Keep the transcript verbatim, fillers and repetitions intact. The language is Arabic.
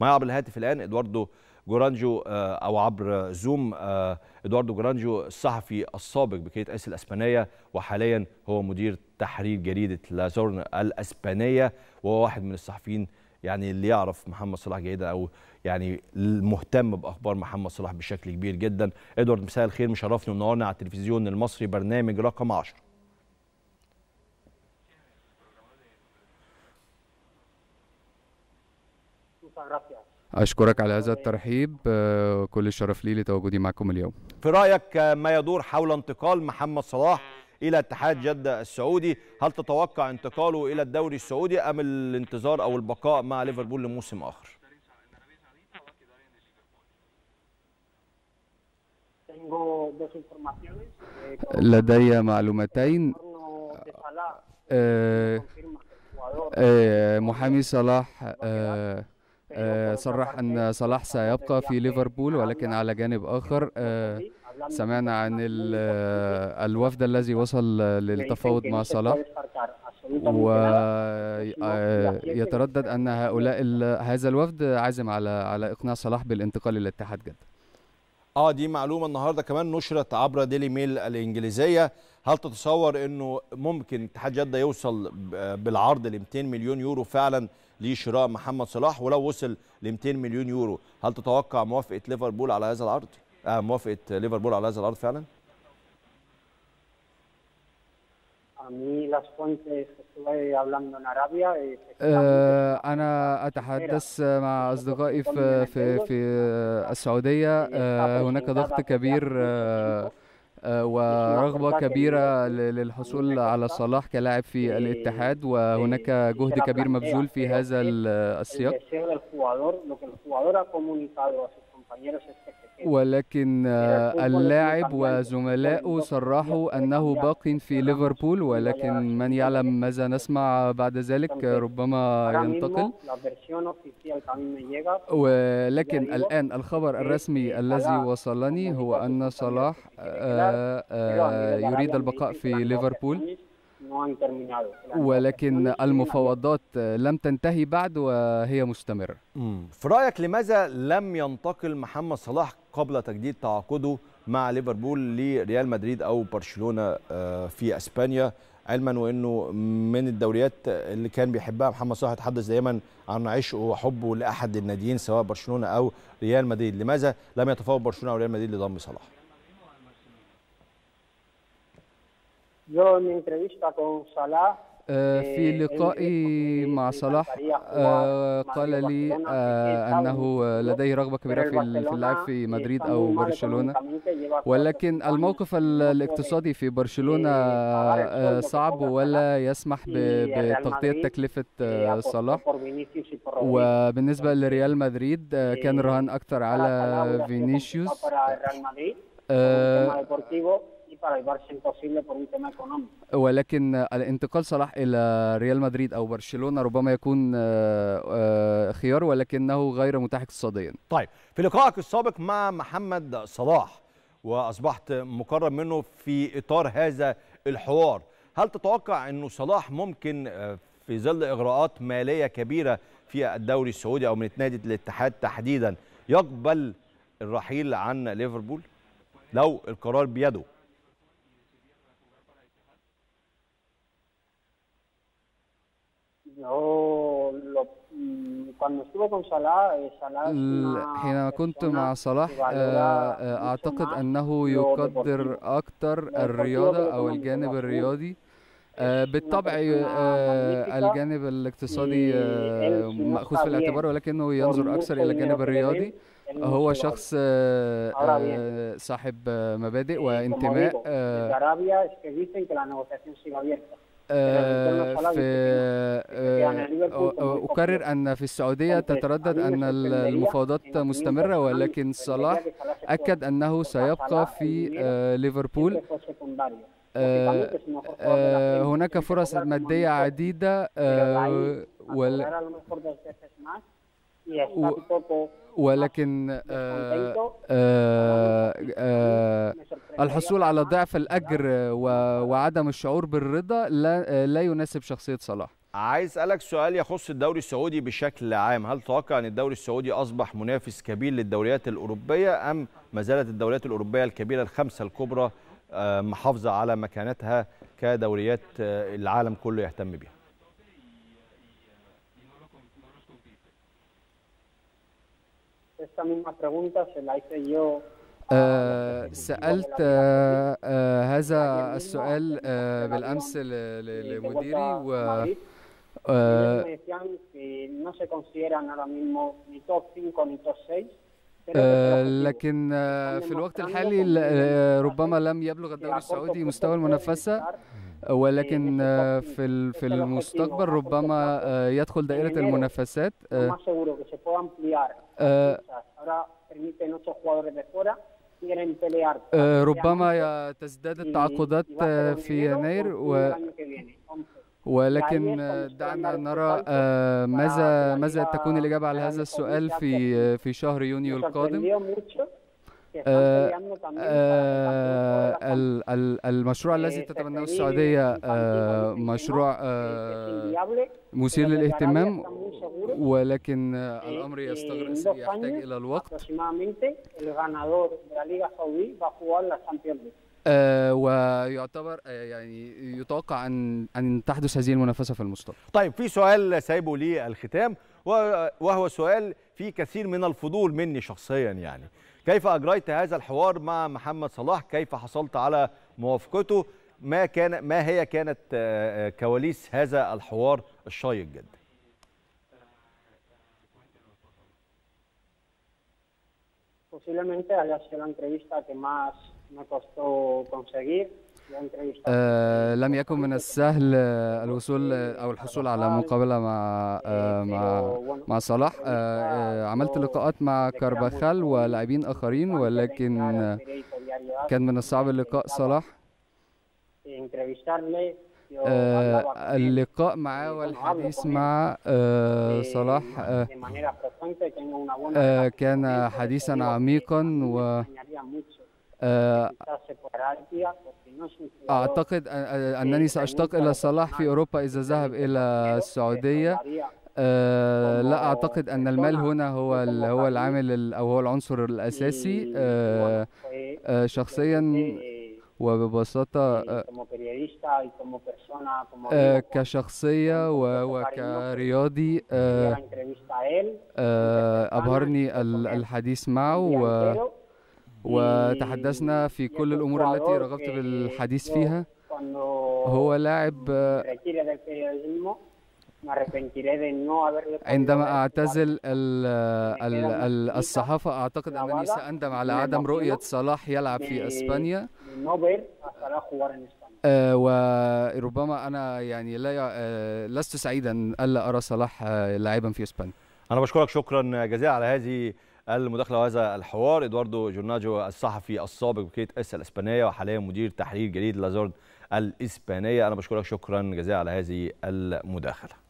معايا عبر الهاتف الان ادواردو جورانجو او عبر زوم ادواردو جورانجو الصحفي السابق بكية اس الاسبانيه، وحاليا هو مدير تحرير جريده لازورن الاسبانيه، وهو واحد من الصحفيين يعني اللي يعرف محمد صلاح جيدا، او يعني المهتم باخبار محمد صلاح بشكل كبير جدا. ادوارد مساء الخير، مشرفني ومنورنا على التلفزيون المصري برنامج رقم عشرة. أشكرك على هذا الترحيب، كل الشرف لي لتواجدي معكم اليوم. في رأيك ما يدور حول انتقال محمد صلاح إلى اتحاد جدة السعودي، هل تتوقع انتقاله إلى الدوري السعودي أم الانتظار أو البقاء مع ليفربول لموسم آخر؟ لدي معلومتين. محامي صلاح صرح أن صلاح سيبقى في ليفربول، ولكن على جانب آخر سمعنا عن الوفد الذي وصل للتفاوض مع صلاح، ويتردد أن هؤلاء هذا الوفد عازم على على إقناع صلاح بالانتقال إلى اتحاد جدة. اه دي معلومة النهارده كمان نشرت عبر ديلي ميل الإنجليزية. هل تتصور انه ممكن اتحاد جدة يوصل بالعرض ل مئتين مليون يورو فعلا لشراء محمد صلاح؟ ولو وصل ل مئتين مليون يورو هل تتوقع موافقة ليفربول على هذا العرض؟ آه موافقة ليفربول على هذا العرض فعلا؟ أنا أتحدث مع أصدقائي في في في السعودية، هناك ضغط كبير ورغبة كبيرة للحصول على صلاح كلاعب في الاتحاد، وهناك جهد كبير مبذول في هذا السياق، ولكن اللاعب وزملائه صرحوا أنه باق في ليفربول، ولكن من يعلم ماذا نسمع بعد ذلك، ربما ينتقل. ولكن الآن الخبر الرسمي الذي وصلني هو أن صلاح يريد البقاء في ليفربول، ولكن المفاوضات لم تنتهي بعد وهي مستمرة. في رأيك لماذا لم ينتقل محمد صلاح قبل تجديد تعاقده مع ليفربول لريال مدريد أو برشلونة في أسبانيا، علما وأنه من الدوريات اللي كان بيحبها محمد صلاح، يتحدث دائما عن عشقه وحبه لأحد الناديين سواء برشلونة أو ريال مدريد؟ لماذا لم يتفاوض برشلونة أو ريال مدريد لضم صلاح؟ في لقائي مع صلاح قال لي أنه لديه رغبة كبيرة في اللعب في مدريد أو برشلونة، ولكن الموقف الاقتصادي في برشلونة صعب ولا يسمح بتغطية تكلفة صلاح. وبالنسبة لريال مدريد كان الرهان أكثر على فينيسيوس، ولكن الانتقال صلاح إلى ريال مدريد أو برشلونة ربما يكون خيار، ولكنه غير متاح اقتصاديا. طيب، في لقائك السابق مع محمد صلاح وأصبحت مقرب منه في إطار هذا الحوار، هل تتوقع أنه صلاح ممكن في ظل إغراءات مالية كبيرة في الدوري السعودي أو من نادي الاتحاد تحديدا يقبل الرحيل عن ليفربول لو القرار بيده؟ حينما كنت مع صلاح أعتقد أنه يقدر أكثر الرياضة أو الجانب الرياضي. بالطبع الجانب الاقتصادي مأخوذ في الاعتبار، ولكنه ينظر أكثر إلى الجانب الرياضي. هو شخص صاحب مبادئ وانتماء. في أكرر أن في السعودية تتردد أن المفاوضات مستمرة، ولكن صلاح أكد أنه سيبقى في ليفربول. هناك فرص مادية عديدة، ولكن الحصول على ضعف الأجر وعدم الشعور بالرضا لا, لا يناسب شخصية صلاح. عايز اسالك سؤال يخص الدوري السعودي بشكل عام، هل تتوقع ان الدوري السعودي اصبح منافس كبير للدوريات الاوروبيه ام ما زالت الدوريات الاوروبيه الكبيره الخمسه الكبرى محافظه على مكانتها كدوريات العالم كله يهتم بها؟ أه سألت أه أه هذا السؤال أه بالأمس لمديري و أه أه لكن أه في الوقت الحالي ربما لم يبلغ الدوري السعودي مستوى المنافسة، ولكن أه في في المستقبل ربما أه يدخل دائرة المنافسات. أه أه أه ربما تزداد التعاقدات في يناير و ولكن دعنا نرى ماذا ماذا تكون الإجابة على هذا السؤال في في شهر يونيو القادم. المشروع الذي تتبناه السعودية مشروع مثير للاهتمام، ولكن الأمر يستغرق يحتاج إلى الوقت. آه ويعتبر آه يعني يتوقع ان ان تحدث هذه المنافسه في المستقبل. طيب في سؤال سايبه للختام وهو سؤال فيه كثير من الفضول مني شخصيا، يعني كيف اجريت هذا الحوار مع محمد صلاح؟ كيف حصلت على موافقته؟ ما كان ما هي كانت آه كواليس هذا الحوار الشيق جدا؟ آه لم يكن من السهل الوصول او الحصول على مقابله مع آه مع مع صلاح. آه آه عملت لقاءات مع كارفاخال ولاعبين اخرين، ولكن آه كان من الصعب لقاء صلاح. آه اللقاء معه والحديث مع آه صلاح آه آه كان حديثا عميقا، و أعتقد أنني سأشتاق إلى صلاح في أوروبا إذا ذهب إلى السعودية. أه لا أعتقد أن المال هنا هو هو العامل أو هو العنصر الأساسي. أه أه شخصيا وببساطة أه أه كشخصية وكرياضي أه أه أبهرني الحديث معه، و وتحدثنا في كل الأمور التي رغبت بالحديث فيها. هو لاعب عندما أعتزل الصحافة أعتقد أنني سأندم على عدم رؤية صلاح يلعب في إسبانيا، آه وربما أنا يعني لا آه لست سعيدا ألا أرى صلاح آه لاعبا في إسبانيا. أنا بشكرك شكرا جزيلا على هذه المداخله وهذا الحوار. ادواردو جورناجو الصحفي السابق بكية اس الاسبانيه وحاليا مدير تحرير جريده لازورد الاسبانيه، انا بشكرك شكرا جزيلا على هذه المداخله.